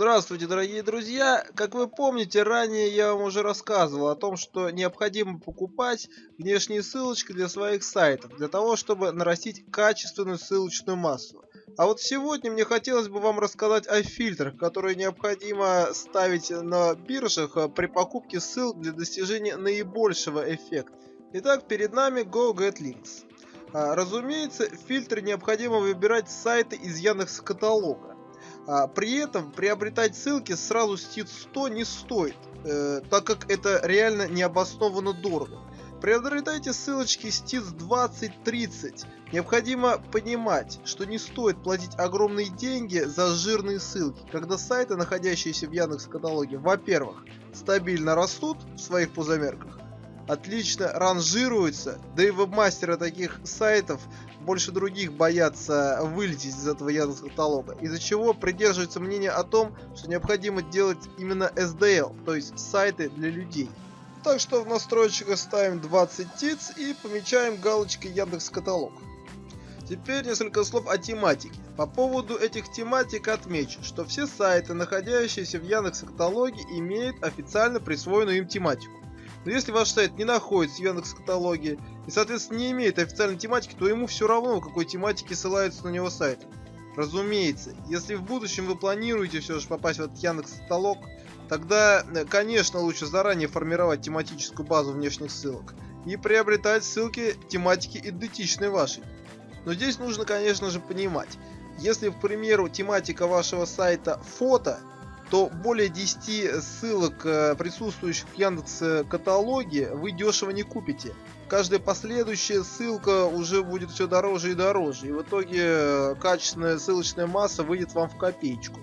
Здравствуйте, дорогие друзья! Как вы помните, ранее я вам уже рассказывал о том, что необходимо покупать внешние ссылочки для своих сайтов, для того, чтобы нарастить качественную ссылочную массу. А вот сегодня мне хотелось бы вам рассказать о фильтрах, которые необходимо ставить на биржах при покупке ссылок для достижения наибольшего эффекта. Итак, перед нами GoGetLinks. Разумеется, в фильтре необходимо выбирать сайты из Яндекс.Каталога. При этом приобретать ссылки сразу с ТИЦ-100 не стоит, так как это реально необоснованно дорого. Приобретайте ссылочки с ТИЦ-20-30. Необходимо понимать, что не стоит платить огромные деньги за жирные ссылки, когда сайты, находящиеся в Яндекс.Каталоге, во-первых, стабильно растут в своих пузомерках, отлично ранжируются, да и вебмастеры таких сайтов больше других боятся вылететь из этого Яндекс.Каталога, из-за чего придерживается мнение о том, что необходимо делать именно SDL, то есть сайты для людей. Так что в настройщиках ставим 20 ТИЦ и помечаем галочкой Яндекс.Каталог. Теперь несколько слов о тематике. По поводу этих тематик отмечу, что все сайты, находящиеся в Яндекс.Каталоге, имеют официально присвоенную им тематику. Но если ваш сайт не находится в Яндекс.Каталоге и, соответственно, не имеет официальной тематики, то ему все равно, в какой тематике ссылается на него сайт. Разумеется, если в будущем вы планируете все же попасть в этот Яндекс.Каталог, тогда, конечно, лучше заранее формировать тематическую базу внешних ссылок и приобретать ссылки тематики идентичной вашей. Но здесь нужно, конечно же, понимать, если, к примеру, тематика вашего сайта фото, то более 10 ссылок, присутствующих в Яндекс.Каталоге, вы дешево не купите. Каждая последующая ссылка уже будет все дороже и дороже, и в итоге качественная ссылочная масса выйдет вам в копеечку.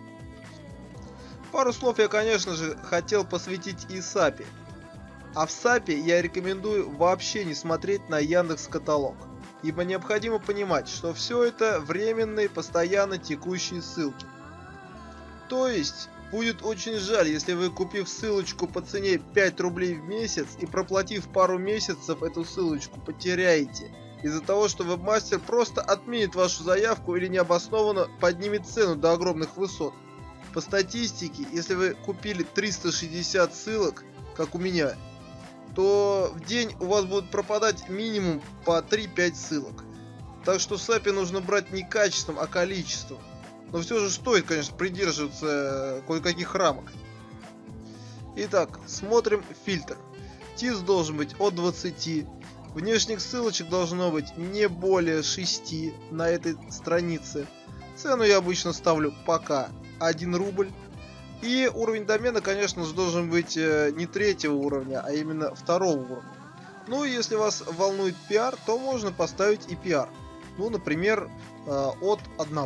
Пару слов я, конечно же, хотел посвятить и SAPI. А в SAPI я рекомендую вообще не смотреть на Яндекс.Каталог, ибо необходимо понимать, что все это временные, постоянно текущие ссылки. То есть будет очень жаль, если вы, купив ссылочку по цене 5 рублей в месяц и проплатив пару месяцев эту ссылочку, потеряете. Из-за того, что вебмастер просто отменит вашу заявку или необоснованно поднимет цену до огромных высот. По статистике, если вы купили 360 ссылок, как у меня, то в день у вас будут пропадать минимум по 3-5 ссылок. Так что SAPI нужно брать не качеством, а количеством. Но все же стоит, конечно, придерживаться кое-каких рамок. Итак, смотрим фильтр. ТИЦ должен быть от 20. Внешних ссылочек должно быть не более 6 на этой странице. Цену я обычно ставлю пока 1 рубль. И уровень домена, конечно же, должен быть не 3-го уровня, а именно 2-го уровня. Ну и если вас волнует пиар, то можно поставить и пиар. Ну, например, от 1.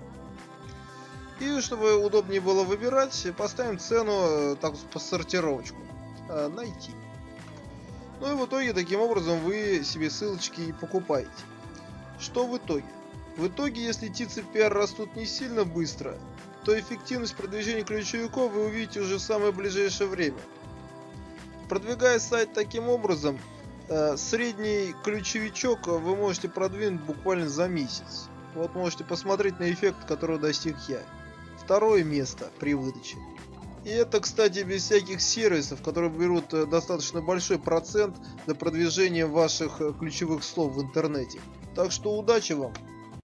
И чтобы удобнее было выбирать, поставим цену так по сортировочку. Найти. Ну и в итоге таким образом вы себе ссылочки и покупаете. Что в итоге? В итоге, если ТИЦ и PR растут не сильно быстро, то эффективность продвижения ключевиков вы увидите уже в самое ближайшее время. Продвигая сайт таким образом, средний ключевичок вы можете продвинуть буквально за месяц. Вот можете посмотреть на эффект, которого достиг я. 2-е место при выдаче. И это, кстати, без всяких сервисов, которые берут достаточно большой процент для продвижения ваших ключевых слов в интернете. Так что удачи вам!